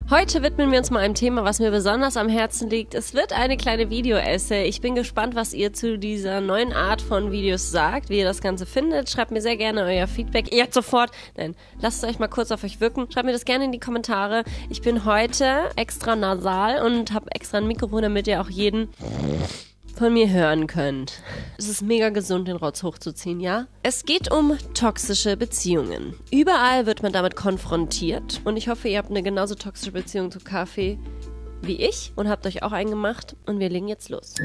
Heute widmen wir uns mal einem Thema, was mir besonders am Herzen liegt. Es wird eine kleine Video-Essay. Ich bin gespannt, was ihr zu dieser neuen Art von Videos sagt, wie ihr das Ganze findet. Schreibt mir sehr gerne euer Feedback. Jetzt sofort. Nein, lasst es euch mal kurz auf euch wirken. Schreibt mir das gerne in die Kommentare. Ich bin heute extra nasal und habe extra ein Mikrofon, damit ihr auch jeden von mir hören könnt. Es ist mega gesund, den Rotz hochzuziehen, ja? Es geht um toxische Beziehungen. Überall wird man damit konfrontiert und ich hoffe, ihr habt eine genauso toxische Beziehung zu Kaffee wie ich und habt euch auch einen gemacht und wir legen jetzt los.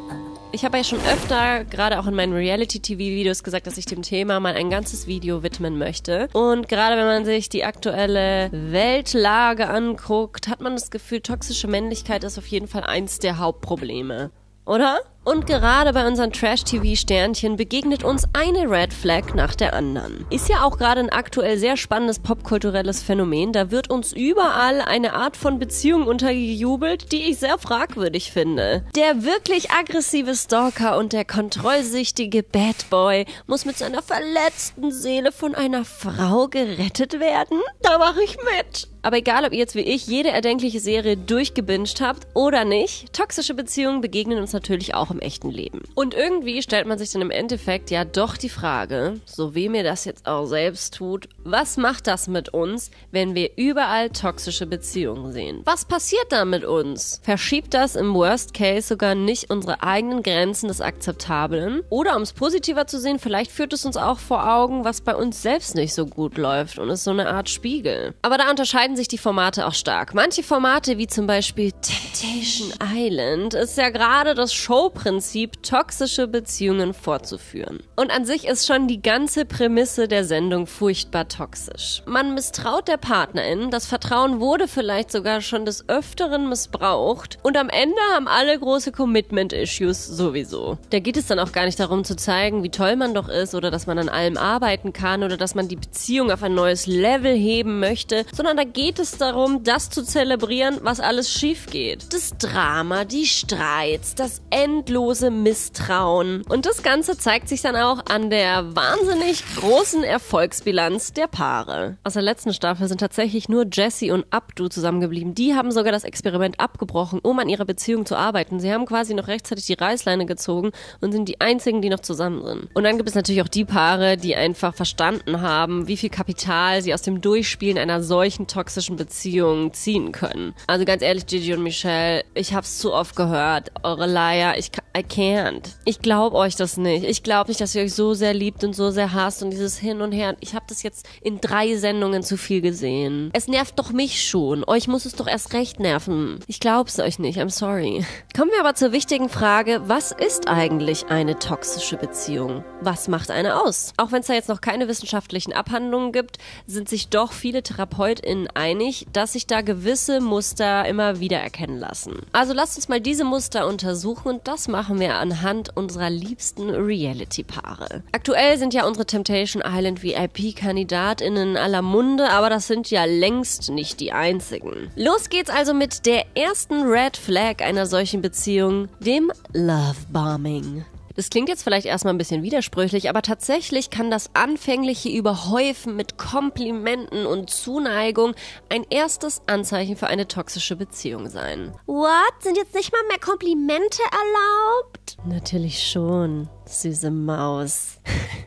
Ich habe ja schon öfter, gerade auch in meinen Reality-TV-Videos gesagt, dass ich dem Thema mal ein ganzes Video widmen möchte. Und gerade wenn man sich die aktuelle Weltlage anguckt, hat man das Gefühl, toxische Männlichkeit ist auf jeden Fall eins der Hauptprobleme. Oder? Und gerade bei unseren Trash-TV-Sternchen begegnet uns eine Red Flag nach der anderen. Ist ja auch gerade ein aktuell sehr spannendes popkulturelles Phänomen. Da wird uns überall eine Art von Beziehung untergejubelt, die ich sehr fragwürdig finde. Der wirklich aggressive Stalker und der kontrollsüchtige Bad Boy muss mit seiner verletzten Seele von einer Frau gerettet werden? Da mache ich mit. Aber egal, ob ihr jetzt wie ich jede erdenkliche Serie durchgebinged habt oder nicht, toxische Beziehungen begegnen uns natürlich auch im echten Leben. Und irgendwie stellt man sich dann im Endeffekt ja doch die Frage, so wie mir das jetzt auch selbst tut, was macht das mit uns, wenn wir überall toxische Beziehungen sehen? Was passiert da mit uns? Verschiebt das im Worst Case sogar nicht unsere eigenen Grenzen des Akzeptablen? Oder um es positiver zu sehen, vielleicht führt es uns auch vor Augen, was bei uns selbst nicht so gut läuft und ist so eine Art Spiegel. Aber da unterscheiden sich die Formate auch stark. Manche Formate, wie zum Beispiel Temptation Island, ist ja gerade das Showprinzip, toxische Beziehungen fortzuführen. Und an sich ist schon die ganze Prämisse der Sendung furchtbar toxisch. Man misstraut der Partnerin, das Vertrauen wurde vielleicht sogar schon des Öfteren missbraucht und am Ende haben alle große Commitment-Issues sowieso. Da geht es dann auch gar nicht darum zu zeigen, wie toll man doch ist oder dass man an allem arbeiten kann oder dass man die Beziehung auf ein neues Level heben möchte, sondern da geht es darum, das zu zelebrieren, was alles schief geht. Das Drama, die Streits, das endlose Misstrauen. Und das Ganze zeigt sich dann auch an der wahnsinnig großen Erfolgsbilanz der Paare. Aus der letzten Staffel sind tatsächlich nur Jessie und Abdu zusammengeblieben. Die haben sogar das Experiment abgebrochen, um an ihrer Beziehung zu arbeiten. Sie haben quasi noch rechtzeitig die Reißleine gezogen und sind die einzigen, die noch zusammen sind. Und dann gibt es natürlich auch die Paare, die einfach verstanden haben, wie viel Kapital sie aus dem Durchspielen einer solchen toxischen Beziehung ziehen können. Also ganz ehrlich, Gigi und Michelle, ich hab's zu oft gehört. Eure Leier, I can't. Ich glaube euch das nicht. Ich glaube nicht, dass ihr euch so sehr liebt und so sehr hasst und dieses Hin und Her. Ich habe das jetzt in 3 Sendungen zu viel gesehen. Es nervt doch mich schon. Euch muss es doch erst recht nerven. Ich glaub's euch nicht. I'm sorry. Kommen wir aber zur wichtigen Frage, was ist eigentlich eine toxische Beziehung? Was macht eine aus? Auch wenn es da jetzt noch keine wissenschaftlichen Abhandlungen gibt, sind sich doch viele TherapeutInnen einig, dass sich da gewisse Muster immer wieder erkennen lassen. Also lasst uns mal diese Muster untersuchen und das machen wir anhand unserer liebsten Reality-Paare. Aktuell sind ja unsere Temptation Island VIP-KandidatInnen in aller Munde, aber das sind ja längst nicht die einzigen. Los geht's also mit der ersten Red Flag einer solchen Beziehung, dem Love-Bombing. Das klingt jetzt vielleicht erstmal ein bisschen widersprüchlich, aber tatsächlich kann das anfängliche Überhäufen mit Komplimenten und Zuneigung ein erstes Anzeichen für eine toxische Beziehung sein. What? Sind jetzt nicht mal mehr Komplimente erlaubt? Natürlich schon, süße Maus.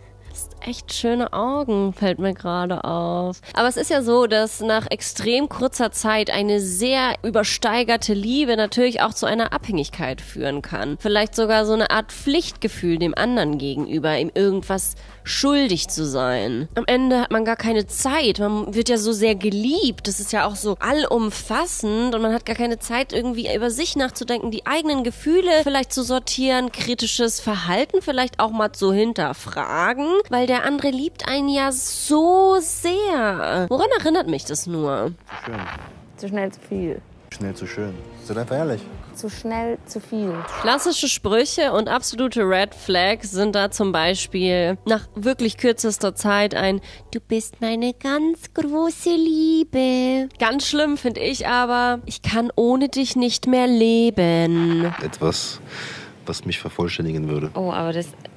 Echt schöne Augen, fällt mir gerade auf. Aber es ist ja so, dass nach extrem kurzer Zeit eine sehr übersteigerte Liebe natürlich auch zu einer Abhängigkeit führen kann. Vielleicht sogar so eine Art Pflichtgefühl dem anderen gegenüber, ihm irgendwas schuldig zu sein. Am Ende hat man gar keine Zeit. Man wird ja so sehr geliebt. Das ist ja auch so allumfassend und man hat gar keine Zeit, irgendwie über sich nachzudenken, die eigenen Gefühle vielleicht zu sortieren, kritisches Verhalten vielleicht auch mal zu hinterfragen, weil der andere liebt einen ja so sehr. Woran erinnert mich das nur? Zu schön. Zu schnell, zu viel. Schnell zu schön. Seid einfach ehrlich. Zu schnell, zu viel. Klassische Sprüche und absolute Red Flags sind da zum Beispiel nach wirklich kürzester Zeit ein "Du bist meine ganz große Liebe". Ganz schlimm finde ich aber, "Ich kann ohne dich nicht mehr leben". Etwas, was mich vervollständigen würde. Oh, aber das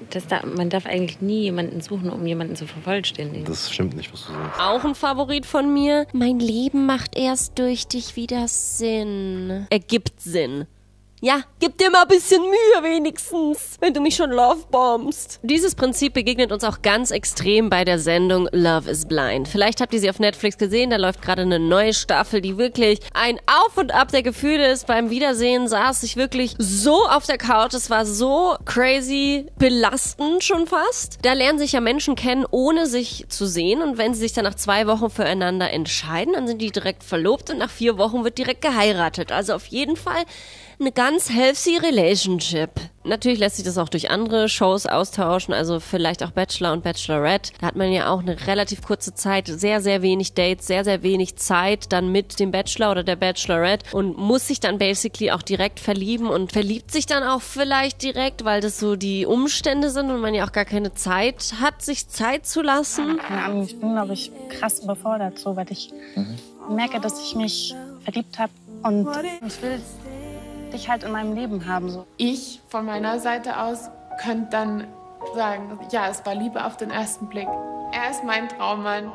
man darf eigentlich nie jemanden suchen, um jemanden zu vervollständigen. Das stimmt nicht, was du sagst. Auch ein Favorit von mir. Mein Leben macht erst durch dich wieder Sinn. Ergibt Sinn. Ja, gib dir mal ein bisschen Mühe wenigstens, wenn du mich schon lovebombst. Dieses Prinzip begegnet uns auch ganz extrem bei der Sendung Love is Blind. Vielleicht habt ihr sie auf Netflix gesehen, da läuft gerade eine neue Staffel, die wirklich ein Auf und Ab der Gefühle ist. Beim Wiedersehen saß ich wirklich so auf der Couch, es war so crazy belastend schon fast. Da lernen sich ja Menschen kennen, ohne sich zu sehen, und wenn sie sich dann nach 2 Wochen füreinander entscheiden, dann sind die direkt verlobt und nach 4 Wochen wird direkt geheiratet. Also auf jeden Fall eine ganz healthy Relationship. Natürlich lässt sich das auch durch andere Shows austauschen, also vielleicht auch Bachelor und Bachelorette. Da hat man ja auch eine relativ kurze Zeit, sehr, sehr wenig Dates, sehr, sehr wenig Zeit dann mit dem Bachelor oder der Bachelorette und muss sich dann basically auch direkt verlieben und verliebt sich dann auch vielleicht direkt, weil das so die Umstände sind und man ja auch gar keine Zeit hat, sich Zeit zu lassen. Keine Ahnung, ich bin, glaube ich, krass überfordert, so, weil ich merke, dass ich mich verliebt habe und ich will dich halt in meinem Leben haben. So. Ich von meiner Seite aus könnte dann sagen, ja, es war Liebe auf den ersten Blick. Er ist mein Traummann.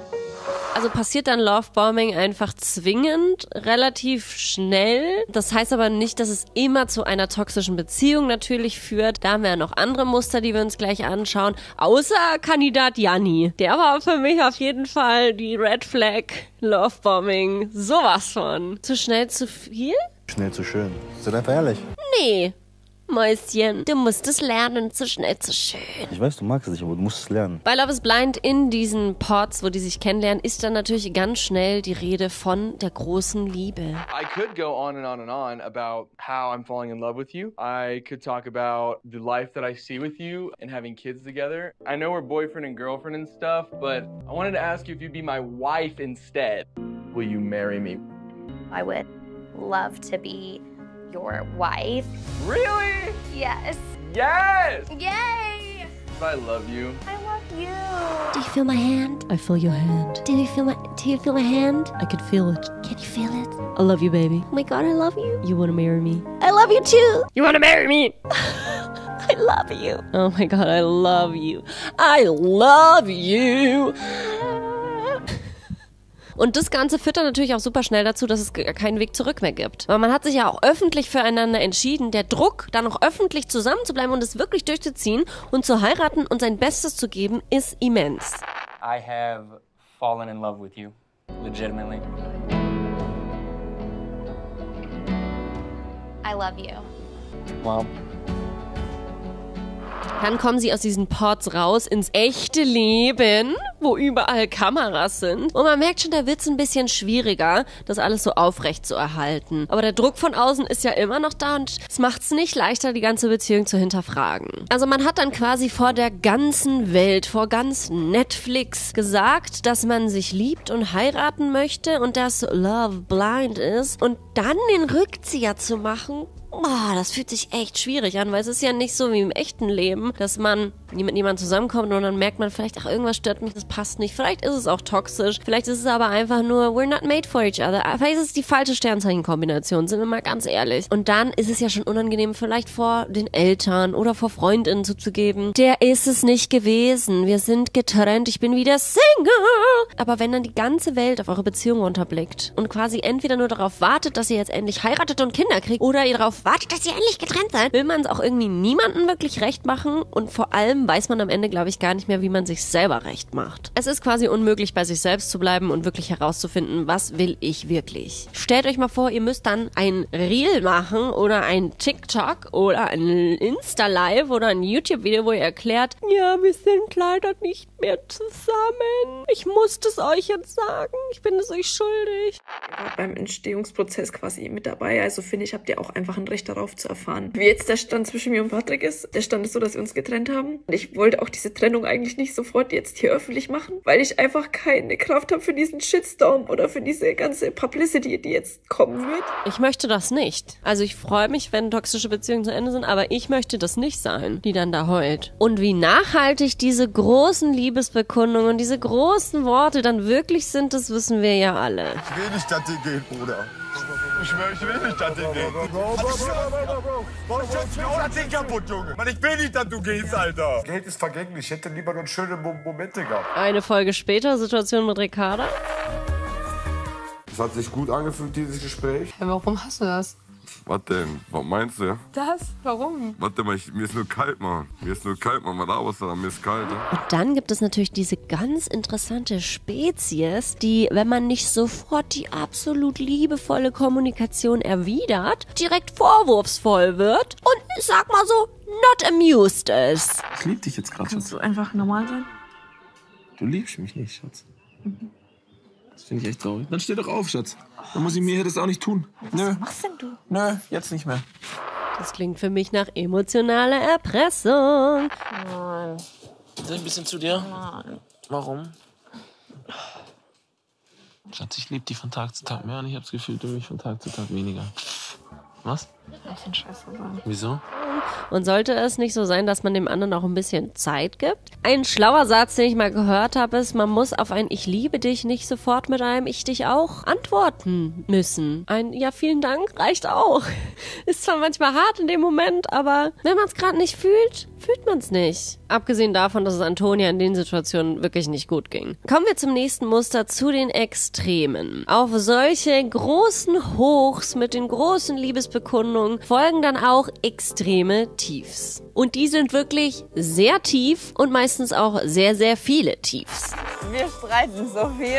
Also passiert dann Lovebombing einfach zwingend, relativ schnell. Das heißt aber nicht, dass es immer zu einer toxischen Beziehung natürlich führt. Da haben wir ja noch andere Muster, die wir uns gleich anschauen. Außer Kandidat Janni. Der war für mich auf jeden Fall die Red Flag Lovebombing. Sowas von. Zu schnell zu viel? Schnell zu schön. Seid einfach ehrlich. Nee. Mäuschen, du musst es lernen, zu schnell, zu schön. Ich weiß, du magst es nicht, aber du musst es lernen. Bei Love is Blind in diesen Pods, wo die sich kennenlernen, ist dann natürlich ganz schnell die Rede von der großen Liebe. I could go on and on and on about how I'm falling in love with you. I could talk about the life that I see with you and having kids together. I know we're boyfriend and girlfriend and stuff, but I wanted to ask you if you'd be my wife instead. Will you marry me? I would love to be your wife. Really? Yes. Yes! Yay! I love you. I love you. Do you feel my hand? I feel your hand. Do you feel my hand? I could feel it. Can you feel it? I love you, baby. Oh my god, I love you. You wanna marry me? I love you too. You wanna marry me? I love you. Oh my god, I love you. I love you. Und das Ganze führt dann natürlich auch super schnell dazu, dass es keinen Weg zurück mehr gibt. Weil man hat sich ja auch öffentlich füreinander entschieden. Der Druck, dann auch öffentlich zusammenzubleiben und es wirklich durchzuziehen und zu heiraten und sein Bestes zu geben, ist immens. I have fallen in love with you, legitimately. I love you. Well, Dann kommen sie aus diesen Pods raus ins echte Leben, wo überall Kameras sind. Und man merkt schon, da wird's ein bisschen schwieriger, das alles so aufrecht zu erhalten. Aber der Druck von außen ist ja immer noch da und es macht's nicht leichter, die ganze Beziehung zu hinterfragen. Also man hat dann quasi vor der ganzen Welt, vor ganz Netflix gesagt, dass man sich liebt und heiraten möchte und dass Love blind ist. Und dann den Rückzieher zu machen, oh, das fühlt sich echt schwierig an, weil es ist ja nicht so wie im echten Leben, dass man mit jemandem zusammenkommt und dann merkt man vielleicht, ach, irgendwas stört mich, das passt nicht. Vielleicht ist es auch toxisch, vielleicht ist es aber einfach nur, we're not made for each other. Vielleicht ist es die falsche Sternzeichenkombination, sind wir mal ganz ehrlich. Und dann ist es ja schon unangenehm, vielleicht vor den Eltern oder vor FreundInnen zuzugeben, der ist es nicht gewesen, wir sind getrennt, ich bin wieder Single. Aber wenn dann die ganze Welt auf eure Beziehung runterblickt und quasi entweder nur darauf wartet, dass ihr jetzt endlich heiratet und Kinder kriegt, oder ihr darauf wartet, dass ihr endlich getrennt seid, will man es auch irgendwie niemandem wirklich recht machen und vor allem weiß man am Ende, glaube ich, gar nicht mehr, wie man sich selber recht macht. Es ist quasi unmöglich, bei sich selbst zu bleiben und wirklich herauszufinden, was will ich wirklich. Stellt euch mal vor, ihr müsst dann ein Reel machen oder ein TikTok oder ein Insta-Live oder ein YouTube-Video, wo ihr erklärt, ja, wir sind leider nicht mehr zusammen. Ich muss es euch jetzt sagen. Ich bin es euch schuldig. Beim Entstehungsprozess quasi mit dabei. Also finde ich, habt ihr auch einfach ein Recht darauf zu erfahren, wie jetzt der Stand zwischen mir und Patrick ist. Der Stand ist so, dass wir uns getrennt haben. Und ich wollte auch diese Trennung eigentlich nicht sofort jetzt hier öffentlich machen, weil ich einfach keine Kraft habe für diesen Shitstorm oder für diese ganze Publicity, die jetzt kommen wird. Ich möchte das nicht. Also ich freue mich, wenn toxische Beziehungen zu Ende sind, aber ich möchte das nicht sein, die dann da heult. Und wie nachhaltig diese großen Liebesbekundungen und diese großen Worte dann wirklich sind, das wissen wir ja alle. Ich will nicht, dass die geht, Bruder. Ich schwöre, ich will nicht, dass du gehst. Warum schützt du das Ding kaputt, Junge? Mann, ich will nicht, dass du gehst, Alter. Geld ist vergänglich. Ich hätte lieber nur schöne Momente gehabt. Eine Folge später, Situation mit Ricarda. Es hat sich gut angefühlt, dieses Gespräch. Ja, warum hast du das? Was denn? Was meinst du? Das? Warum? Warte mal, mir ist nur kalt, Mann. Mir ist nur kalt, Mann. Was laberst du da? Mir ist kalt. Ja? Und dann gibt es natürlich diese ganz interessante Spezies, die, wenn man nicht sofort die absolut liebevolle Kommunikation erwidert, direkt vorwurfsvoll wird und, ich sag mal so, not amused ist. Ich lieb dich jetzt gerade, Schatz. Kannst du einfach normal sein? Du liebst mich nicht, Schatz. Das finde ich echt traurig. Dann steh doch auf, Schatz. Dann muss ich mir das auch nicht tun. Nö. Was machst denn du? Nö, jetzt nicht mehr. Das klingt für mich nach emotionaler Erpressung. Nein. Soll ich ein bisschen zu dir? Nein. Warum? Schatz, ich liebe dich von Tag zu Tag mehr und ich habe das Gefühl, du mich von Tag zu Tag weniger. Was? Ich finde scheiße sein. Wieso? Und sollte es nicht so sein, dass man dem anderen auch ein bisschen Zeit gibt? Ein schlauer Satz, den ich mal gehört habe, ist, man muss auf ein Ich liebe dich nicht sofort mit einem Ich dich auch antworten müssen. Ein Ja, vielen Dank reicht auch. Ist zwar manchmal hart in dem Moment, aber wenn man es gerade nicht fühlt, fühlt man es nicht. Abgesehen davon, dass es Antonia in den Situationen wirklich nicht gut ging. Kommen wir zum nächsten Muster, zu den Extremen. Auf solche großen Hochs mit den großen Liebesbekundungen folgen dann auch extreme Tiefs. Und die sind wirklich sehr tief und meistens auch sehr, sehr viele Tiefs. Wir streiten so viel.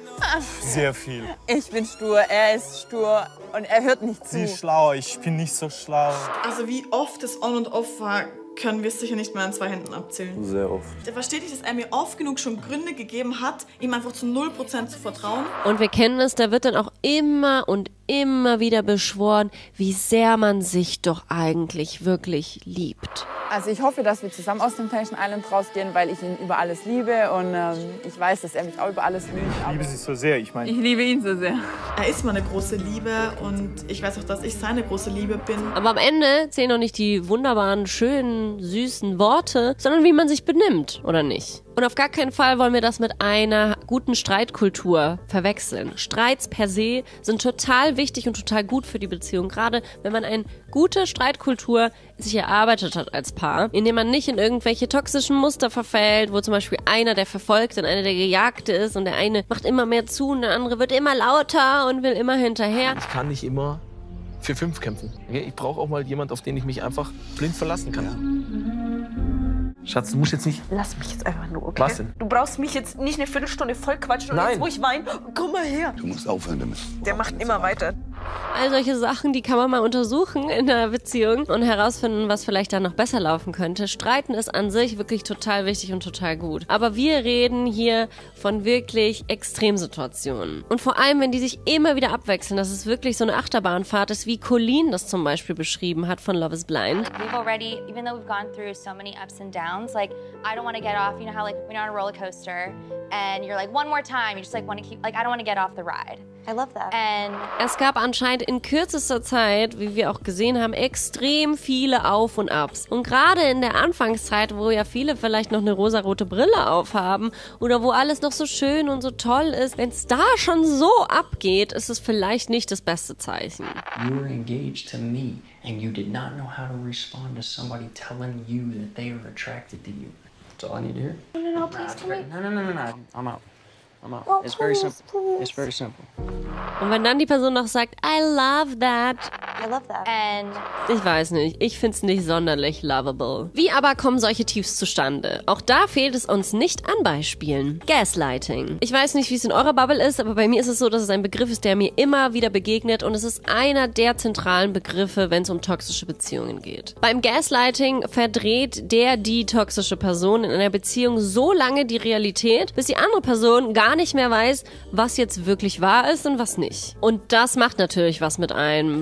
Sehr viel. Ich bin stur, er ist stur und er hört nicht zu. Sie ist schlau, ich bin nicht so schlau. Also wie oft es on und off war, können wir es sicher nicht mehr an 2 Händen abzählen. Sehr oft. Der versteht nicht, dass er mir oft genug schon Gründe gegeben hat, ihm einfach zu 0% zu vertrauen. Und wir kennen es, da wird dann auch immer und immer wieder beschworen, wie sehr man sich doch eigentlich wirklich liebt. Also ich hoffe, dass wir zusammen aus Temptation Island rausgehen, weil ich ihn über alles liebe und ich weiß, dass er mich auch über alles liebt. Ich liebe sie so sehr, ich meine. Ich liebe ihn so sehr. Er ist meine große Liebe und ich weiß auch, dass ich seine große Liebe bin. Aber am Ende zählen noch nicht die wunderbaren, schönen, süßen Worte, sondern wie man sich benimmt, oder nicht? Und auf gar keinen Fall wollen wir das mit einer guten Streitkultur verwechseln. Streits per se sind total wichtig und total gut für die Beziehung. Gerade wenn man eine gute Streitkultur sich erarbeitet hat als Paar, indem man nicht in irgendwelche toxischen Muster verfällt, wo zum Beispiel einer der Verfolgte und einer der Gejagte ist und der eine macht immer mehr zu und der andere wird immer lauter und will immer hinterher. Ich kann nicht immer für 5 kämpfen. Okay? Ich brauche auch mal jemanden, auf den ich mich einfach blind verlassen kann. Ja. Schatz, du musst jetzt nicht... Lass mich jetzt einfach nur, okay? Was denn? Du brauchst mich jetzt nicht eine Viertelstunde voll quatschen und Nein. jetzt, wo ich weine, komm mal her. Du musst aufhören damit. Der macht immer weiter. All solche Sachen, die kann man mal untersuchen in der Beziehung und herausfinden, was vielleicht da noch besser laufen könnte. Streiten ist an sich wirklich total wichtig und total gut. Aber wir reden hier von wirklich Extremsituationen. Und vor allem, wenn die sich immer wieder abwechseln, dass es wirklich so eine Achterbahnfahrt ist, wie Colleen das zum Beispiel beschrieben hat von Love is Blind. We've already, even though we've gone through so many ups and downs, like, I don't want to get off. You know how, like, when you're on a roller coaster and you're like, one more time, you just, like, want to keep, like, I don't want to get off the ride. I love that. And Es gab anscheinend in kürzester Zeit, wie wir auch gesehen haben, extrem viele Auf und Abs. Und gerade in der Anfangszeit, wo ja viele vielleicht noch eine rosarote Brille aufhaben oder wo alles noch so schön und so toll ist, wenn es da schon so abgeht, ist es vielleicht nicht das beste Zeichen. You were engaged to me and you did not know how to respond to somebody telling you that they were attracted to you. That's all I need to hear. No, please, can we? No. I'm out. Oh, It's very please, simple. please. It's very simple. Und wenn dann die Person noch sagt, I love that, I love that. and ich weiß nicht, ich find's nicht sonderlich lovable. Wie aber kommen solche Tiefs zustande? Auch da fehlt es uns nicht an Beispielen. Gaslighting. Ich weiß nicht, wie es in eurer Bubble ist, aber bei mir ist es so, dass es ein Begriff ist, der mir immer wieder begegnet und es ist einer der zentralen Begriffe, wenn es um toxische Beziehungen geht. Beim Gaslighting verdreht die toxische Person in einer Beziehung so lange die Realität, bis die andere Person gar nicht mehr weiß, was jetzt wirklich wahr ist und was nicht. Und das macht natürlich was mit einem, wenn man dann einfach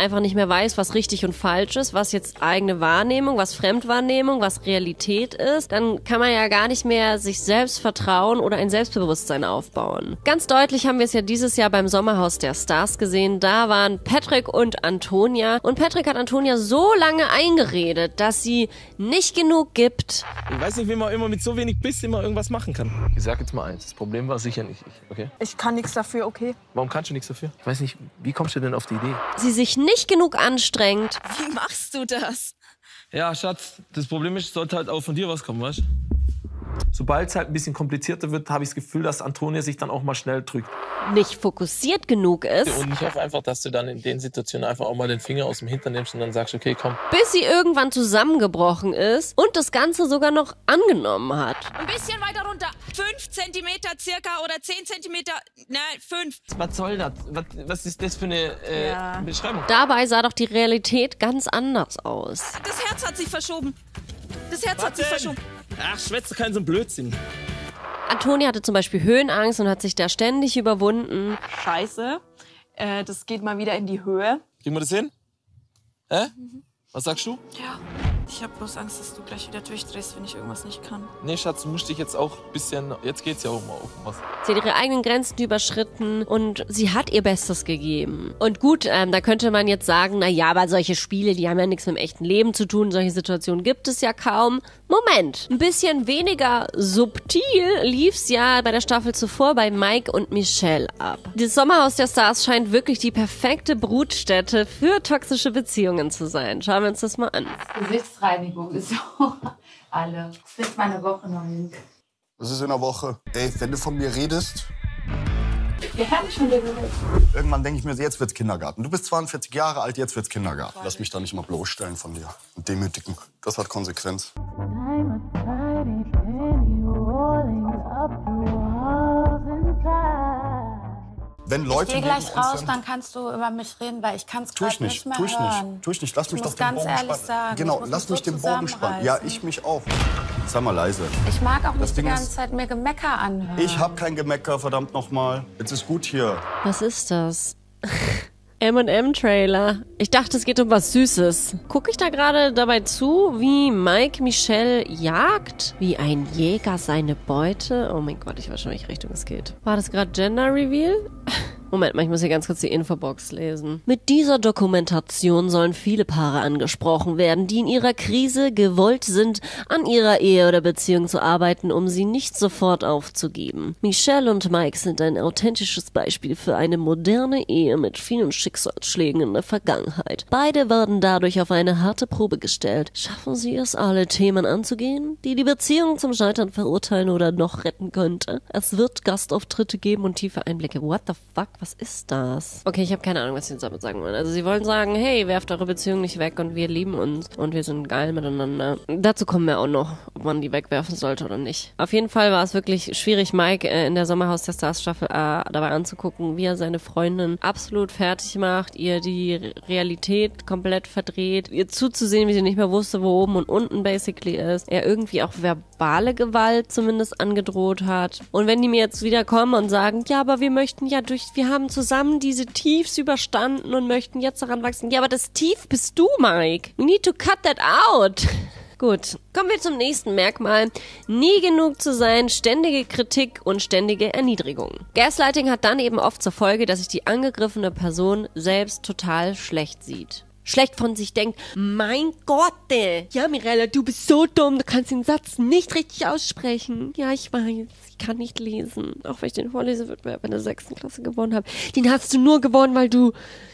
einfach nicht mehr weiß, was richtig und falsch ist, was jetzt eigene Wahrnehmung, was Fremdwahrnehmung, was Realität ist, dann kann man ja gar nicht mehr sich selbst vertrauen oder ein Selbstbewusstsein aufbauen. Ganz deutlich haben wir es ja dieses Jahr beim Sommerhaus der Stars gesehen. Da waren Patrick und Antonia. Und Patrick hat Antonia so lange eingeredet, dass sie nicht genug gibt. Ich weiß nicht, wie man immer mit so wenig Biss immer irgendwas machen kann. Ich sag jetzt mal eins, das Problem war sicher nicht ich, okay? Ich kann nichts dafür, okay? Warum kannst du nichts dafür? Ich weiß nicht, wie kommst du denn auf die Idee? Sie sich nicht genug anstrengt. Wie machst du das? Ja, Schatz, das Problem ist, es sollte halt auch von dir was kommen, weißt du? Sobald es halt ein bisschen komplizierter wird, habe ich das Gefühl, dass Antonia sich dann auch mal schnell drückt. Nicht fokussiert genug ist. Und ich hoffe einfach, dass du dann in den Situationen einfach auch mal den Finger aus dem Hintern nimmst und dann sagst, okay, komm. Bis sie irgendwann zusammengebrochen ist und das Ganze sogar noch angenommen hat. Ein bisschen weiter runter. 5 Zentimeter circa oder 10 Zentimeter. Nein, 5. Was soll das? Was ist das für eine Beschreibung? Dabei sah doch die Realität ganz anders aus. Das Herz hat sich verschoben. Das Herz hat sich verschoben. Ach, schwätze keinen so einen Blödsinn. Antonia hatte zum Beispiel Höhenangst und hat sich da ständig überwunden. Scheiße. Das geht mal wieder in die Höhe. Kriegen wir das hin? Was sagst du? Ja. Ich habe bloß Angst, dass du gleich wieder durchdrehst, wenn ich irgendwas nicht kann. Nee, Schatz, du musst dich jetzt auch ein bisschen... Jetzt geht's ja auch mal um was. Sie hat ihre eigenen Grenzen überschritten und sie hat ihr Bestes gegeben. Und gut, da könnte man jetzt sagen, na ja, aber solche Spiele, die haben ja nichts mit dem echten Leben zu tun. Solche Situationen gibt es ja kaum. Moment, ein bisschen weniger subtil lief's ja bei der Staffel zuvor bei Mike und Michelle ab. Das Sommerhaus der Stars scheint wirklich die perfekte Brutstätte für toxische Beziehungen zu sein. Schauen wir uns das mal an. Gesichtsreinigung ist so alle. Das kriegt mal eine Woche noch hin. Das ist in einer Woche. Ey, wenn du von mir redest... Wir haben schon geredet. Irgendwann denke ich mir, jetzt wird's Kindergarten. Du bist 42 Jahre alt, jetzt wird's Kindergarten. Lass mich da nicht mal bloßstellen von dir. Und demütigen. Das hat Konsequenz. Wenn Leute ich geh gleich neben uns raus, sind, dann kannst du über mich reden, weil ich kann es gerade nicht mehr hören. Tu ich nicht. Lass mich doch den ganz Bogen ehrlich spannen. sagen, Genau, ich lass muss mich den so Bogen spannen. Ja, ich mich auch. Sei mal leise. Ich mag auch Das nicht die Ding ganze ist- Zeit mir Gemecker anhören. Ich hab kein Gemecker, verdammt nochmal. Jetzt ist gut hier. Was ist das? M&M-Trailer. Ich dachte, es geht um was Süßes. Gucke ich da gerade dabei zu, wie Mike Michelle jagt? Wie ein Jäger seine Beute? Oh mein Gott, ich weiß schon, in welche Richtung es geht. War das gerade Gender Reveal? Moment mal, ich muss hier ganz kurz die Infobox lesen. Mit dieser Dokumentation sollen viele Paare angesprochen werden, die in ihrer Krise gewollt sind, an ihrer Ehe oder Beziehung zu arbeiten, um sie nicht sofort aufzugeben. Michelle und Mike sind ein authentisches Beispiel für eine moderne Ehe mit vielen Schicksalsschlägen in der Vergangenheit. Beide werden dadurch auf eine harte Probe gestellt. Schaffen sie es, alle Themen anzugehen, die die Beziehung zum Scheitern verurteilen oder noch retten könnte? Es wird Gastauftritte geben und tiefe Einblicke. What the fuck? Was ist das? Okay, ich habe keine Ahnung, was sie damit sagen wollen. Also sie wollen sagen, hey, werft eure Beziehung nicht weg und wir lieben uns und wir sind geil miteinander. Dazu kommen wir auch noch, ob man die wegwerfen sollte oder nicht. Auf jeden Fall war es wirklich schwierig, Mike in der Sommerhaus der Stars Staffel dabei anzugucken, wie er seine Freundin absolut fertig macht, ihr die Realität komplett verdreht, ihr zuzusehen, wie sie nicht mehr wusste, wo oben und unten basically ist. Er irgendwie auch verbale Gewalt zumindest angedroht hat. Und wenn die mir jetzt wieder kommen und sagen, ja, aber wir möchten ja wir haben zusammen diese Tiefs überstanden und möchten jetzt daran wachsen. Ja, aber das Tief bist du, Mike. We need to cut that out. Gut, kommen wir zum nächsten Merkmal. Nie genug zu sein, ständige Kritik und ständige Erniedrigung. Gaslighting hat dann eben oft zur Folge, dass sich die angegriffene Person selbst total schlecht sieht. Schlecht von sich denkt, mein Gott, ja Mirella, du bist so dumm, du kannst den Satz nicht richtig aussprechen. Ja, ich weiß, ich kann nicht lesen, auch wenn ich den Vorlesewettbewerb in der 6. Klasse gewonnen habe. Den hast du nur gewonnen, weil du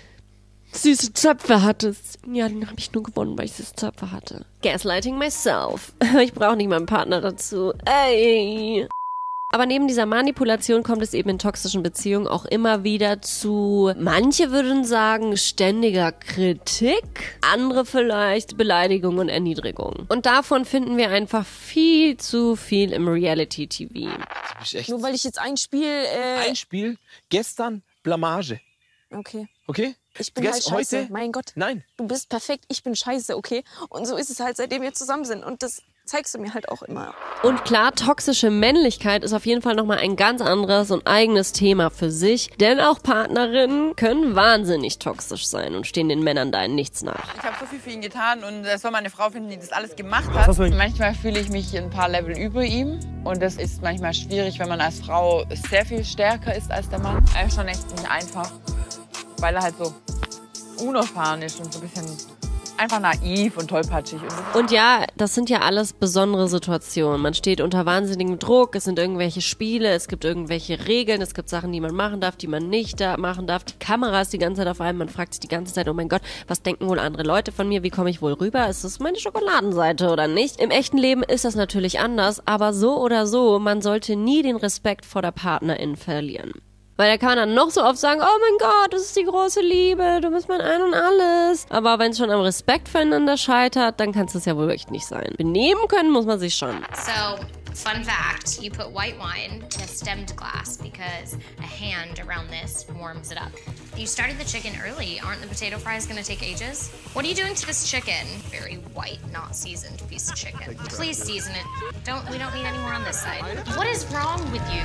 süße Zöpfe hattest. Ja, den habe ich nur gewonnen, weil ich süße Zöpfe hatte. Gaslighting myself. Ich brauche nicht meinen Partner dazu. Ey. Aber neben dieser Manipulation kommt es eben in toxischen Beziehungen auch immer wieder zu, manche würden sagen, ständiger Kritik, andere vielleicht Beleidigung und Erniedrigung. Und davon finden wir einfach viel zu viel im Reality-TV. Nur weil ich jetzt ein Spiel... Ein Spiel, gestern Blamage. Okay. Okay? Ich bin halt scheiße, heute? mein Gott. Nein. Du bist perfekt, ich bin scheiße, okay? Und so ist es halt, seitdem wir zusammen sind. Und das zeigst du mir halt auch immer. Und klar, toxische Männlichkeit ist auf jeden Fall nochmal ein ganz anderes und eigenes Thema für sich. Denn auch Partnerinnen können wahnsinnig toxisch sein und stehen den Männern da in nichts nach. Ich habe so viel für ihn getan und es soll meine Frau finden, die das alles gemacht hat. Manchmal fühle ich mich ein paar Level über ihm. Und das ist manchmal schwierig, wenn man als Frau sehr viel stärker ist als der Mann. Er ist schon echt nicht einfach, weil er halt so unerfahren ist und so ein bisschen einfach naiv und tollpatschig. Und ja, das sind ja alles besondere Situationen. Man steht unter wahnsinnigem Druck, es sind irgendwelche Spiele, es gibt irgendwelche Regeln, es gibt Sachen, die man machen darf, die man nicht machen darf. Die Kamera ist die ganze Zeit auf einem, man fragt sich die ganze Zeit, oh mein Gott, was denken wohl andere Leute von mir, wie komme ich wohl rüber? Ist das meine Schokoladenseite oder nicht? Im echten Leben ist das natürlich anders, aber so oder so, man sollte nie den Respekt vor der Partnerin verlieren. Weil der kann dann noch so oft sagen, oh mein Gott, das ist die große Liebe, du bist mein Ein und Alles. Aber wenn es schon am Respekt füreinander scheitert, dann kann es das ja wohl echt nicht sein. Benehmen können muss man sich schon. So, fun fact, you put white wine in a stemmed glass because a hand around this warms it up. You started the chicken early. Aren't the potato fries gonna take ages? What are you doing to this chicken? Very white, not seasoned piece of chicken. Please season it. We don't need any more on this side. What is wrong with you?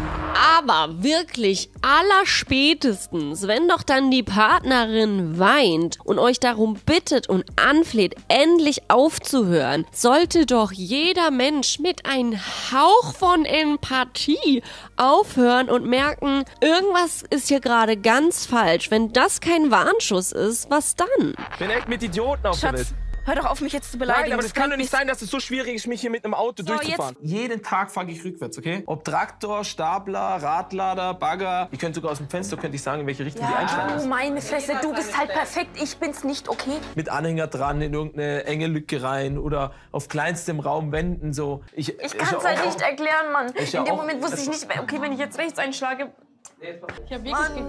Aber wirklich allerspätestens, wenn doch dann die Partnerin weint und euch darum bittet und anfleht, endlich aufzuhören, sollte doch jeder Mensch mit einem Hauch von Empathie aufhören und merken, irgendwas ist hier gerade ganz falsch. Wenn das kein Warnschuss ist, was dann? Ich bin echt mit Idioten auf der Welt. Hör doch auf, mich jetzt zu beleidigen. Nein, aber das kann doch nicht sein, dass es so schwierig ist, mich hier mit einem Auto durchzufahren. Jeden Tag fahre ich rückwärts, okay? Ob Traktor, Stapler, Radlader, Bagger. Ihr könnt sogar aus dem Fenster sagen, in welche Richtung die einschlagen. Oh, meine Fresse, du bist halt perfekt, ich bin's nicht, okay? Mit Anhänger dran, in irgendeine enge Lücke rein oder auf kleinstem Raum wenden, so. Ich kann's halt nicht erklären, Mann. In dem Moment wusste ich nicht mehr, okay, wenn ich jetzt rechts einschlage... Ich hab wirklich...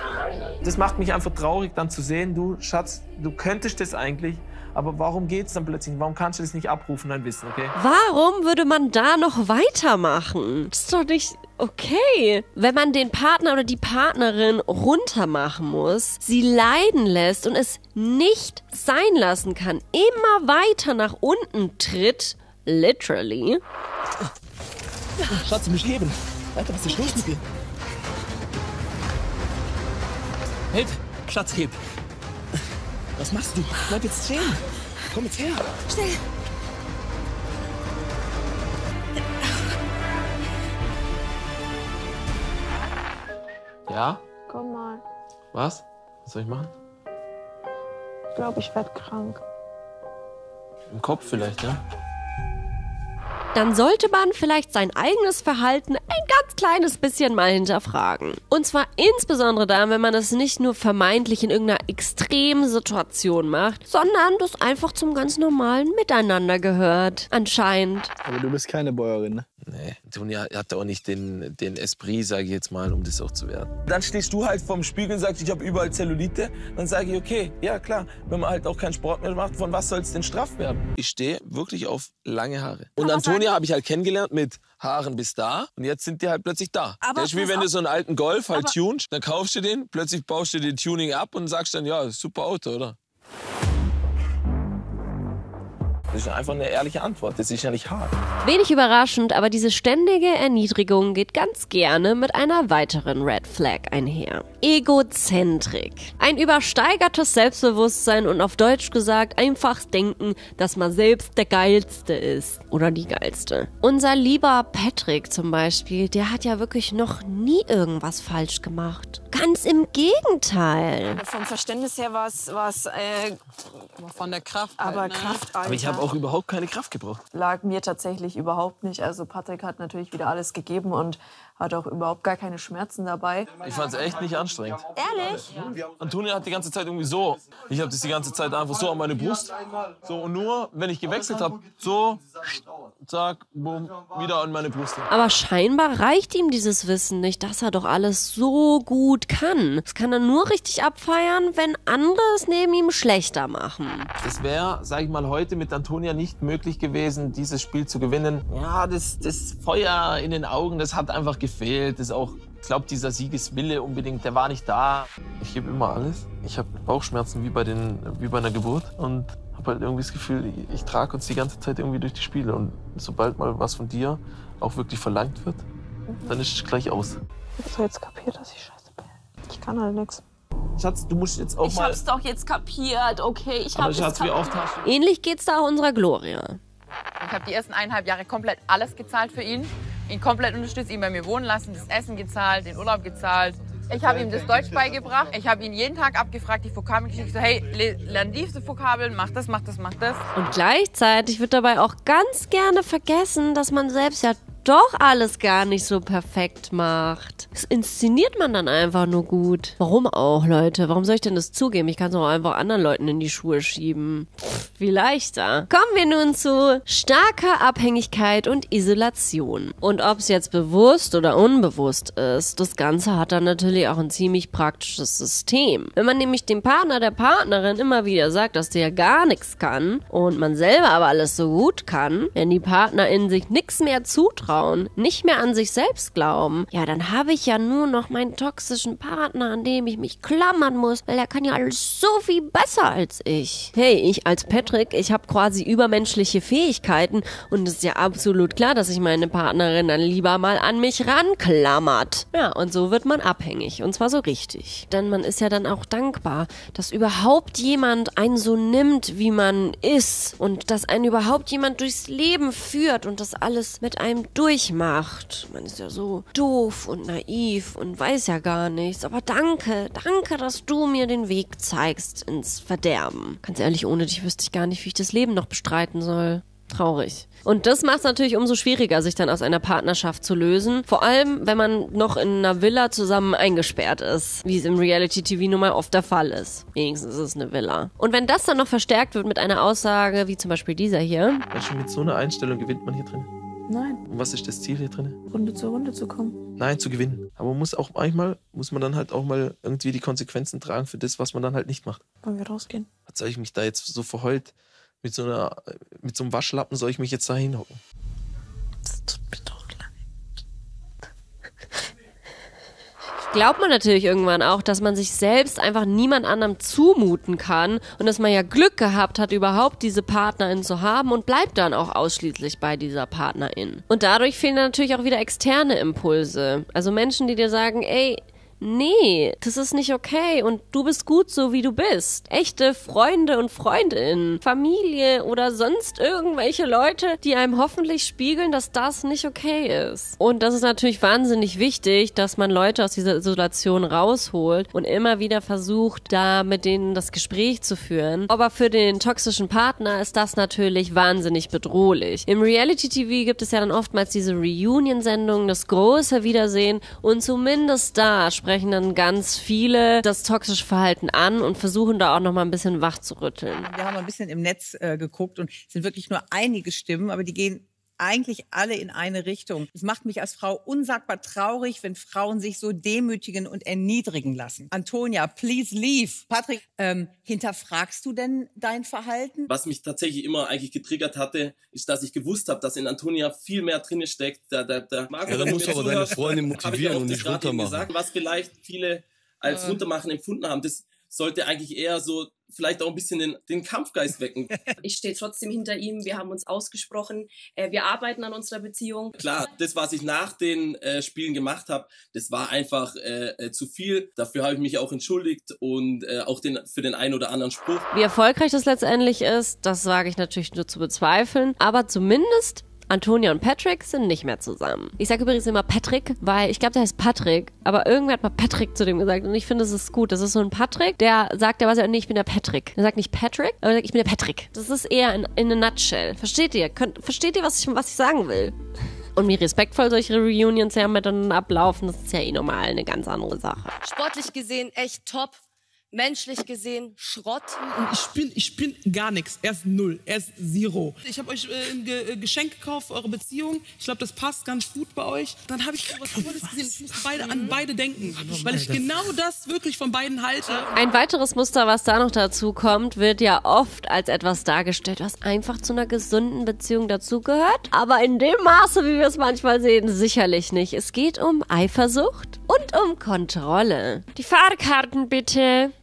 Das macht mich einfach traurig, dann zu sehen, du, Schatz, du könntest das eigentlich, aber warum geht's dann plötzlich? Warum kannst du das nicht abrufen, dein Wissen, okay? Warum würde man da noch weitermachen? Das ist doch nicht okay. Wenn man den Partner oder die Partnerin runtermachen muss, sie leiden lässt und es nicht sein lassen kann, immer weiter nach unten tritt, literally. Schatz, du musst heben. Alter, was ist los mit dir? Heb, Schatz, heb. Was machst du? Bleib jetzt stehen. Komm jetzt her. Schnell. Ja? Komm mal. Was? Was soll ich machen? Ich glaube, ich werde krank. Im Kopf vielleicht, ja? Dann sollte man vielleicht sein eigenes Verhalten ein ganz kleines bisschen mal hinterfragen. Und zwar insbesondere dann, wenn man es nicht nur vermeintlich in irgendeiner extremen Situation macht, sondern das einfach zum ganz normalen Miteinander gehört. Anscheinend. Aber du bist keine Bäuerin, ne? Nee, Toni hat auch nicht den Esprit, sage ich jetzt mal, um das auch zu werden. Dann stehst du halt vorm Spiegel und sagst, ich habe überall Zellulite. Dann sage ich, okay, ja klar, wenn man halt auch keinen Sport mehr macht, von was soll es denn straff werden? Ich stehe wirklich auf lange Haare. Und Antonia habe ich halt kennengelernt mit Haaren bis da und jetzt sind die halt plötzlich da. Das ist wie wenn du so einen alten Golf halt tunst, dann kaufst du den, plötzlich baust du den Tuning ab und sagst dann, ja, super Auto, oder? Das ist einfach eine ehrliche Antwort. Das ist ja nicht hart. Wenig überraschend, aber diese ständige Erniedrigung geht ganz gerne mit einer weiteren Red Flag einher. Egozentrik. Ein übersteigertes Selbstbewusstsein und auf Deutsch gesagt einfach denken, dass man selbst der Geilste ist. Oder die Geilste. Unser lieber Patrick zum Beispiel, der hat ja wirklich noch nie irgendwas falsch gemacht. Ganz im Gegenteil. Vom Verständnis her war es von der Kraft. Aber halt, ne? Kraft, Alter. Aber ich habe auch überhaupt keine Kraft gebraucht. Lag mir tatsächlich überhaupt nicht. Also Patrick hat natürlich wieder alles gegeben und hat auch überhaupt gar keine Schmerzen dabei. Ich fand es echt nicht anstrengend. Ehrlich? Antonia hat die ganze Zeit irgendwie so. Ich habe das die ganze Zeit einfach so an meine Brust. So, und nur, wenn ich gewechselt habe, so, zack, boom, wieder an meine Brust. Aber scheinbar reicht ihm dieses Wissen nicht, dass er doch alles so gut kann. Das kann er nur richtig abfeiern, wenn andere es neben ihm schlechter machen. Es wäre, sag ich mal, heute mit Antonia nicht möglich gewesen, dieses Spiel zu gewinnen. Ja, das Feuer in den Augen, das hat einfach gefehlt. Das auch, ich glaube, dieser Siegeswille unbedingt, der war nicht da. Ich gebe immer alles. Ich habe Bauchschmerzen wie bei einer Geburt und habe halt irgendwie das Gefühl, ich trage uns die ganze Zeit irgendwie durch die Spiele. Und sobald mal was von dir auch wirklich verlangt wird, dann ist es gleich aus. Hast du jetzt kapiert, dass ich scheiße bin? Ich kann halt nichts. Schatz, du musst jetzt auch Ich mal... hab's doch jetzt kapiert, okay? Ich Aber hab's Schatz, wie oft kapiert. hast du... Ähnlich geht's da auch unserer Gloria. Ich habe die ersten 1,5 Jahre komplett alles gezahlt für ihn. Ihn komplett unterstützt, ihn bei mir wohnen lassen, das Essen gezahlt, den Urlaub gezahlt. Ich habe ihm das Deutsch beigebracht. Ich habe ihn jeden Tag abgefragt, die Vokabeln geschickt. So, hey, lern diese Vokabeln, mach das, mach das, mach das. Und gleichzeitig wird dabei auch ganz gerne vergessen, dass man selbst ja doch alles gar nicht so perfekt macht. Das inszeniert man dann einfach nur gut. Warum auch, Leute? Warum soll ich denn das zugeben? Ich kann es auch einfach anderen Leuten in die Schuhe schieben. Wie leichter. Kommen wir nun zu starker Abhängigkeit und Isolation. Und ob es jetzt bewusst oder unbewusst ist, das Ganze hat dann natürlich auch ein ziemlich praktisches System. Wenn man nämlich dem Partner, der Partnerin immer wieder sagt, dass der gar nichts kann und man selber aber alles so gut kann, wenn die PartnerInnen sich nichts mehr zutrauen, nicht mehr an sich selbst glauben, ja, dann habe ich ja nur noch meinen toxischen Partner, an dem ich mich klammern muss, weil er kann ja alles so viel besser als ich. Hey, ich als Patrick, ich habe quasi übermenschliche Fähigkeiten und es ist ja absolut klar, dass sich meine Partnerin dann lieber mal an mich ranklammert. Ja, und so wird man abhängig und zwar so richtig. Denn man ist ja dann auch dankbar, dass überhaupt jemand einen so nimmt, wie man ist und dass einen überhaupt jemand durchs Leben führt und das alles mit einem durchmacht. Man ist ja so doof und naiv und weiß ja gar nichts. Aber danke, dass du mir den Weg zeigst ins Verderben. Ganz ehrlich, ohne dich wüsste ich gar nicht, wie ich das Leben noch bestreiten soll. Traurig. Und das macht es natürlich umso schwieriger, sich dann aus einer Partnerschaft zu lösen. Vor allem, wenn man noch in einer Villa zusammen eingesperrt ist, wie es im Reality-TV nun mal oft der Fall ist. Wenigstens ist es eine Villa. Und wenn das dann noch verstärkt wird mit einer Aussage, wie zum Beispiel dieser hier. Ja, schon mit so einer Einstellung gewinnt man hier drin. Nein. Und was ist das Ziel hier drin? Runde zu Runde zu kommen. Nein, zu gewinnen. Aber muss man dann halt auch mal irgendwie die Konsequenzen tragen für das, was man dann halt nicht macht. Wollen wir rausgehen? Was soll ich mich da jetzt so verheult mit so einem Waschlappen soll ich mich jetzt da hinhocken? Das tut mir doch leid. Glaubt man natürlich irgendwann auch, dass man sich selbst einfach niemand anderem zumuten kann und dass man ja Glück gehabt hat, überhaupt diese Partnerin zu haben und bleibt dann auch ausschließlich bei dieser Partnerin. Und dadurch fehlen natürlich auch wieder externe Impulse. Also Menschen, die dir sagen, ey, nee, das ist nicht okay und du bist gut so, wie du bist. Echte Freunde und Freundinnen, Familie oder sonst irgendwelche Leute, die einem hoffentlich spiegeln, dass das nicht okay ist. Und das ist natürlich wahnsinnig wichtig, dass man Leute aus dieser Isolation rausholt und immer wieder versucht, da mit denen das Gespräch zu führen. Aber für den toxischen Partner ist das natürlich wahnsinnig bedrohlich. Im Reality-TV gibt es ja dann oftmals diese Reunion-Sendungen, das große Wiedersehen und zumindest da sprechen dann ganz viele das toxische Verhalten an und versuchen da auch noch mal ein bisschen wach zu rütteln. Wir haben ein bisschen im Netz geguckt und es sind wirklich nur einige Stimmen, aber die gehen eigentlich alle in eine Richtung. Es macht mich als Frau unsagbar traurig, wenn Frauen sich so demütigen und erniedrigen lassen. Antonia, please leave. Patrick, hinterfragst du denn dein Verhalten? Was mich tatsächlich immer eigentlich getriggert hatte, ist, dass ich gewusst habe, dass in Antonia viel mehr drin steckt. Marco, ja, dann musst du aber deine Freundin motivieren und nicht runtermachen. Gesagt, was vielleicht viele als Runtermachen empfunden haben, das sollte eigentlich eher so vielleicht auch ein bisschen den Kampfgeist wecken. Ich stehe trotzdem hinter ihm, wir haben uns ausgesprochen, wir arbeiten an unserer Beziehung. Klar, das, was ich nach den Spielen gemacht habe, das war einfach zu viel. Dafür habe ich mich auch entschuldigt und auch für den einen oder anderen Spruch. Wie erfolgreich das letztendlich ist, das wage ich natürlich nur zu bezweifeln, aber zumindest Antonia und Patrick sind nicht mehr zusammen. Ich sage übrigens immer Patrick, weil ich glaube, der heißt Patrick, aber irgendwer hat mal Patrick zu dem gesagt und ich finde, das ist gut. Das ist so ein Patrick, der sagt ja was, nee, ich bin der Patrick. Er sagt nicht Patrick, aber er sagt, ich bin der Patrick. Das ist eher in a nutshell. Versteht ihr? Versteht ihr, was ich sagen will? Und wie respektvoll solche Reunions ja miteinander ablaufen, das ist ja eh normal eine ganz andere Sache. Sportlich gesehen echt top. Menschlich gesehen Schrott. Und ich bin gar nichts. Er ist 0. Er ist 0. Ich habe euch ein Geschenk gekauft für eure Beziehung. Ich glaube, das passt ganz gut bei euch. Dann habe ich was Tolles gesehen. Ich muss an beide denken, weil ich genau das wirklich von beiden halte. Ein weiteres Muster, was da noch dazu kommt, wird ja oft als etwas dargestellt, was einfach zu einer gesunden Beziehung dazugehört. Aber in dem Maße, wie wir es manchmal sehen, sicherlich nicht. Es geht um Eifersucht und um Kontrolle. Die Fahrkarten bitte.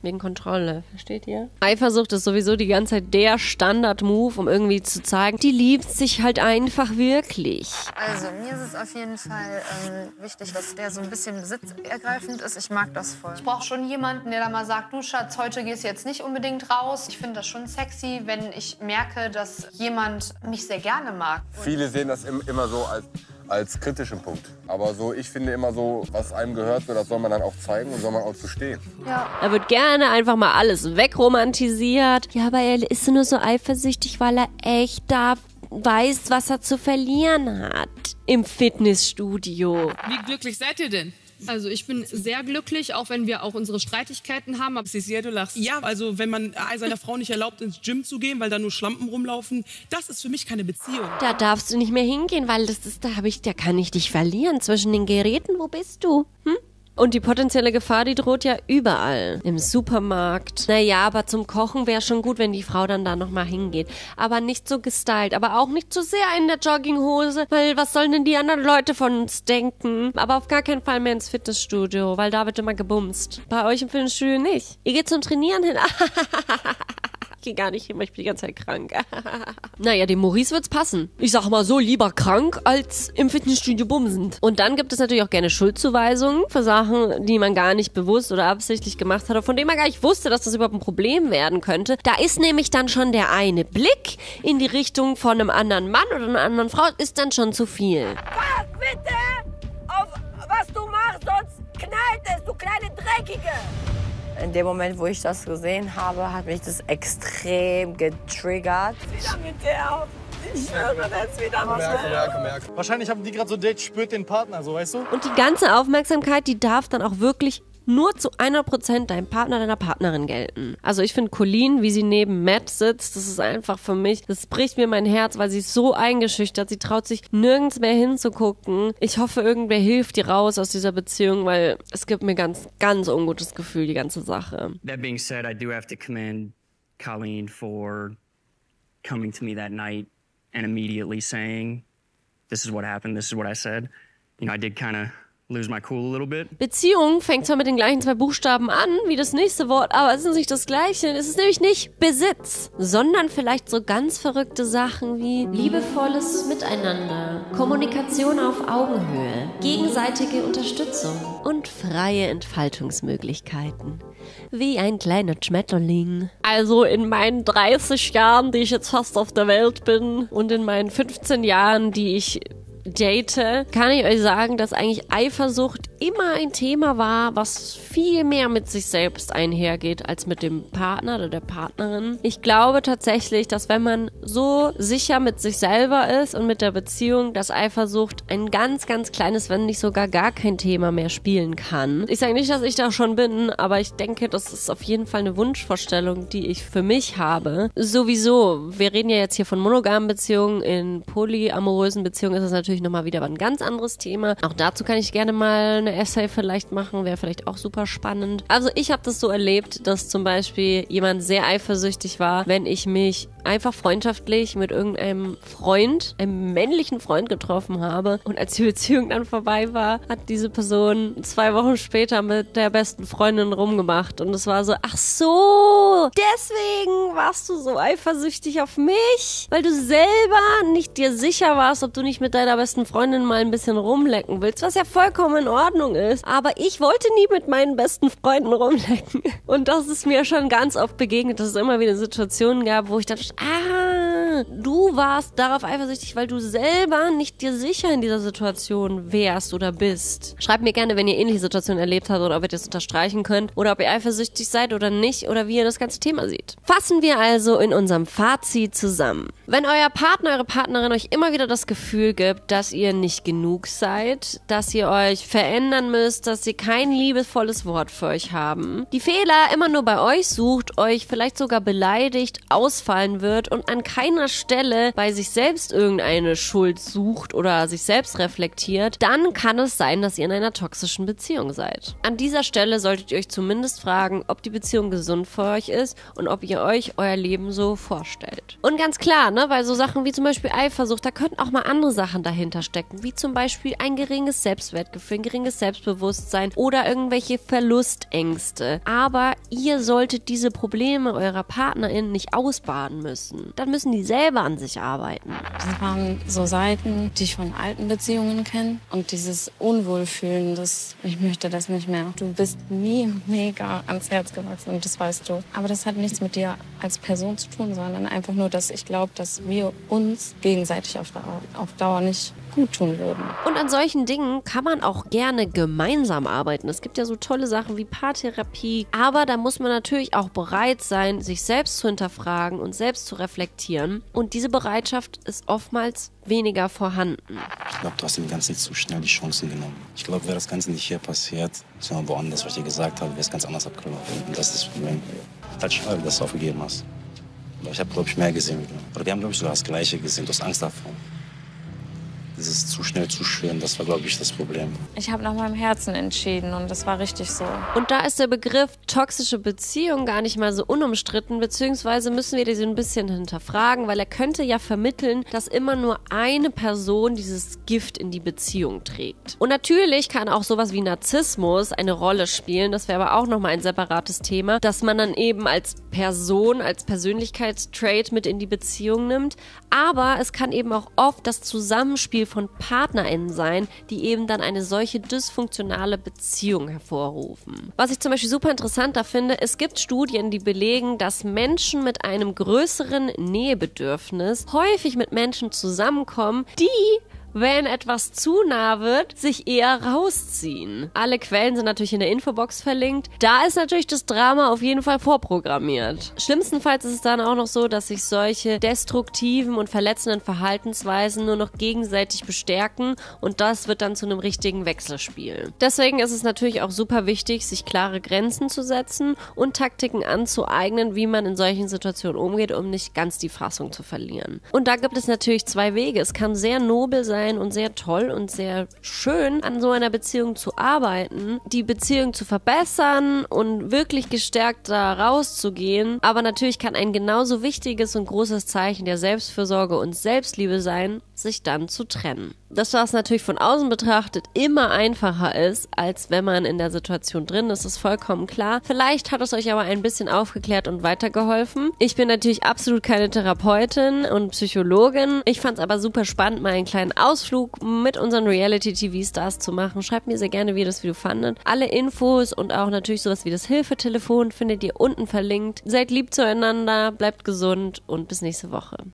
Wegen Kontrolle, versteht ihr? Eifersucht ist sowieso die ganze Zeit der Standard-Move, um irgendwie zu zeigen, die liebt sich halt einfach wirklich. Also mir ist es auf jeden Fall wichtig, dass der so ein bisschen besitzergreifend ist. Ich mag das voll. Ich brauche schon jemanden, der da mal sagt, du Schatz, heute gehst du jetzt nicht unbedingt raus. Ich finde das schon sexy, wenn ich merke, dass jemand mich sehr gerne mag. Viele sehen das immer so als kritischen Punkt. Aber so, ich finde immer so, was einem gehört, das soll man dann auch zeigen und soll man auch zu stehen. Ja. Da wird gerne einfach mal alles wegromantisiert. Ja, aber er ist nur so eifersüchtig, weil er echt da weiß, was er zu verlieren hat im Fitnessstudio. Wie glücklich seid ihr denn? Also ich bin sehr glücklich, auch wenn wir auch unsere Streitigkeiten haben. Aber Cecilia, du lachst. Ja, also wenn man seiner Frau nicht erlaubt, ins Gym zu gehen, weil da nur Schlampen rumlaufen, das ist für mich keine Beziehung. Da darfst du nicht mehr hingehen, weil da kann ich dich verlieren zwischen den Geräten. Wo bist du? Hm? Und die potenzielle Gefahr, die droht ja überall. Im Supermarkt. Naja, aber zum Kochen wäre schon gut, wenn die Frau dann da nochmal hingeht. Aber nicht so gestylt, aber auch nicht zu sehr in der Jogginghose, weil was sollen denn die anderen Leute von uns denken? Aber auf gar keinen Fall mehr ins Fitnessstudio, weil da wird immer gebumst. Bei euch im Fitnessstudio nicht. Ihr geht zum Trainieren hin. Ich gehe gar nicht hin, weil ich bin die ganze Zeit krank. Naja, dem Maurice wird's passen. Ich sag mal so, lieber krank als im Fitnessstudio bumsend. Und dann gibt es natürlich auch gerne Schuldzuweisungen für Sachen, die man gar nicht bewusst oder absichtlich gemacht hat, oder von denen man gar nicht wusste, dass das überhaupt ein Problem werden könnte. Da ist nämlich dann schon der eine Blick in die Richtung von einem anderen Mann oder einer anderen Frau, ist dann schon zu viel. Pass bitte auf, was du machst, sonst knallt es, du kleine Dreckige! In dem Moment, wo ich das gesehen habe, hat mich das extrem getriggert. Wieder mit der. Ich schwöre, das ist wieder Merke. Wahrscheinlich haben die gerade so Date, spürt den Partner, so weißt du? Und die ganze Aufmerksamkeit, die darf dann auch wirklich nur zu 100% deinem Partner, deiner Partnerin gelten. Also ich finde Colleen, wie sie neben Matt sitzt, das ist einfach für mich, das bricht mir mein Herz, weil sie ist so eingeschüchtert, sie traut sich nirgends mehr hinzugucken. Ich hoffe, irgendwer hilft ihr raus aus dieser Beziehung, weil es gibt mir ganz, ganz ungutes Gefühl, die ganze Sache. That being said, I do have to commend Colleen for coming to me that night and immediately saying, this is what happened, this is what I said. You know, I did kind of lose my cool a little bit. Beziehung fängt zwar mit den gleichen 2 Buchstaben an wie das nächste Wort, aber es ist nicht das Gleiche. Es ist nämlich nicht Besitz, sondern vielleicht so ganz verrückte Sachen wie liebevolles Miteinander, Kommunikation auf Augenhöhe, gegenseitige Unterstützung und freie Entfaltungsmöglichkeiten. Wie ein kleiner Schmetterling. Also in meinen 30 Jahren, die ich jetzt fast auf der Welt bin, und in meinen 15 Jahren, die ich date, kann ich euch sagen, dass eigentlich Eifersucht immer ein Thema war, was viel mehr mit sich selbst einhergeht als mit dem Partner oder der Partnerin. Ich glaube tatsächlich, dass wenn man so sicher mit sich selber ist und mit der Beziehung, dass Eifersucht ein ganz, ganz kleines, wenn nicht sogar gar kein Thema mehr spielen kann. Ich sage nicht, dass ich da schon bin, aber ich denke, das ist auf jeden Fall eine Wunschvorstellung, die ich für mich habe. Sowieso, wir reden ja jetzt hier von monogamen Beziehungen, in polyamorösen Beziehungen ist das natürlich nochmal wieder ein ganz anderes Thema. Auch dazu kann ich gerne mal eine Essay vielleicht machen, wäre vielleicht auch super spannend. Also ich habe das so erlebt, dass zum Beispiel jemand sehr eifersüchtig war, wenn ich mich einfach freundschaftlich mit irgendeinem Freund, einem männlichen Freund getroffen habe, und als die Beziehung dann vorbei war, hat diese Person 2 Wochen später mit der besten Freundin rumgemacht, und es war so, ach so, deswegen warst du so eifersüchtig auf mich, weil du selber nicht dir sicher warst, ob du nicht mit deiner besten Freundin mal ein bisschen rumlecken willst, was ja vollkommen in Ordnung ist, aber ich wollte nie mit meinen besten Freunden rumlecken, und das ist mir schon ganz oft begegnet, dass es immer wieder Situationen gab, wo ich dachte, du warst darauf eifersüchtig, weil du selber nicht dir sicher in dieser Situation wärst oder bist. Schreibt mir gerne, wenn ihr ähnliche Situationen erlebt habt oder ob ihr das unterstreichen könnt oder ob ihr eifersüchtig seid oder nicht oder wie ihr das ganze Thema seht. Fassen wir also in unserem Fazit zusammen. Wenn euer Partner, eure Partnerin euch immer wieder das Gefühl gibt, dass ihr nicht genug seid, dass ihr euch verändern müsst, dass sie kein liebevolles Wort für euch haben, die Fehler immer nur bei euch sucht, euch vielleicht sogar beleidigt, ausfallen wird und an keinen keiner Stelle bei sich selbst irgendeine Schuld sucht oder sich selbst reflektiert, dann kann es sein, dass ihr in einer toxischen Beziehung seid. An dieser Stelle solltet ihr euch zumindest fragen, ob die Beziehung gesund für euch ist und ob ihr euch euer Leben so vorstellt. Und ganz klar, ne, weil so Sachen wie zum Beispiel Eifersucht, da könnten auch mal andere Sachen dahinter stecken, wie zum Beispiel ein geringes Selbstwertgefühl, ein geringes Selbstbewusstsein oder irgendwelche Verlustängste. Aber ihr solltet diese Probleme eurer PartnerInnen nicht ausbaden müssen. Dann müssen die selber an sich arbeiten. Das waren so Seiten, die ich von alten Beziehungen kenne. Und dieses Unwohlfühlen, ich möchte das nicht mehr. Du bist mir mega ans Herz gewachsen und das weißt du. Aber das hat nichts mit dir als Person zu tun, sondern einfach nur, dass ich glaube, dass wir uns gegenseitig auf Dauer nicht gut tun würden. Und an solchen Dingen kann man auch gerne gemeinsam arbeiten. Es gibt ja so tolle Sachen wie Paartherapie, aber da muss man natürlich auch bereit sein, sich selbst zu hinterfragen und selbst zu reflektieren. Und diese Bereitschaft ist oftmals weniger vorhanden. Ich glaube, du hast dem Ganzen nicht zu schnell die Chancen genommen. Ich glaube, wäre das Ganze nicht hier passiert, sondern woanders, was ich dir gesagt habe, wäre es ganz anders abgelaufen. Und das ist das Problem. Halt schade, dass du aufgegeben hast. Aber ich habe, glaube ich, mehr gesehen wie du. Oder wir haben, glaube ich, sogar das Gleiche gesehen. Du hast Angst davor. Dieses zu schnell zu schön, das war, glaube ich, das Problem. Ich habe nach meinem Herzen entschieden und das war richtig so. Und da ist der Begriff toxische Beziehung gar nicht mal so unumstritten, beziehungsweise müssen wir diesen ein bisschen hinterfragen, weil er könnte ja vermitteln, dass immer nur eine Person dieses Gift in die Beziehung trägt. Und natürlich kann auch sowas wie Narzissmus eine Rolle spielen, das wäre aber auch nochmal ein separates Thema, dass man dann eben als Person, als Persönlichkeitstrait mit in die Beziehung nimmt, aber es kann eben auch oft das Zusammenspiel von PartnerInnen sein, die eben dann eine solche dysfunktionale Beziehung hervorrufen. Was ich zum Beispiel super interessant da finde, es gibt Studien, die belegen, dass Menschen mit einem größeren Nähebedürfnis häufig mit Menschen zusammenkommen, die, wenn etwas zu nah wird, sich eher rausziehen. Alle Quellen sind natürlich in der Infobox verlinkt. Da ist natürlich das Drama auf jeden Fall vorprogrammiert. Schlimmstenfalls ist es dann auch noch so, dass sich solche destruktiven und verletzenden Verhaltensweisen nur noch gegenseitig bestärken und das wird dann zu einem richtigen Wechselspiel. Deswegen ist es natürlich auch super wichtig, sich klare Grenzen zu setzen und Taktiken anzueignen, wie man in solchen Situationen umgeht, um nicht ganz die Fassung zu verlieren. Und da gibt es natürlich zwei Wege. Es kann sehr nobel sein und sehr toll und sehr schön, an so einer Beziehung zu arbeiten, die Beziehung zu verbessern und wirklich gestärkt da rauszugehen. Aber natürlich kann ein genauso wichtiges und großes Zeichen der Selbstfürsorge und Selbstliebe sein, sich dann zu trennen. Das, was natürlich von außen betrachtet immer einfacher ist, als wenn man in der Situation drin ist, ist vollkommen klar. Vielleicht hat es euch aber ein bisschen aufgeklärt und weitergeholfen. Ich bin natürlich absolut keine Therapeutin und Psychologin. Ich fand es aber super spannend, mal einen kleinen Ausflug mit unseren Reality-TV-Stars zu machen. Schreibt mir sehr gerne, wie ihr das Video fandet. Alle Infos und auch natürlich sowas wie das Hilfetelefon findet ihr unten verlinkt. Seid lieb zueinander, bleibt gesund und bis nächste Woche.